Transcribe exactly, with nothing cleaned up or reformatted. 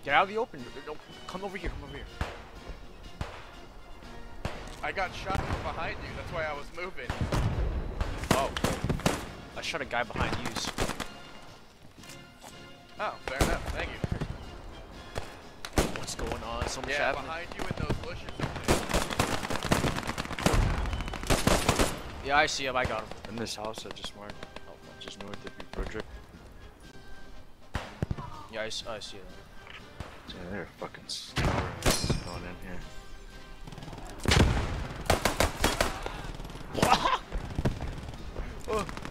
Get out of the open. No, come over here. Come over here. I got shot from behind you. That's why I was moving. Oh. I shot a guy behind you. Oh, fair enough. Thank you. What's going on? So much Yeah, happening. behind you in those bushes. Yeah, I see him. I got him. In this house I just marked, just north of you, Frederick. Yeah, I, I see him. Yeah, they're fucking stars going in here. Oh.